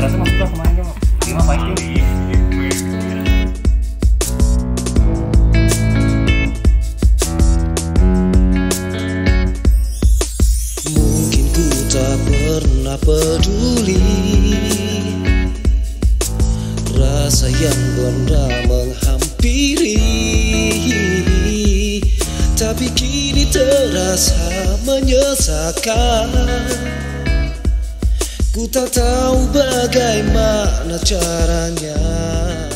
ternyata nggak suka sama Angel. Gimana fighting? Mungkin ku tak pernah peduli rasa yang pernah menghampiri, tapi kini terasa menyesakan. Ku tak tahu bagaimana caranya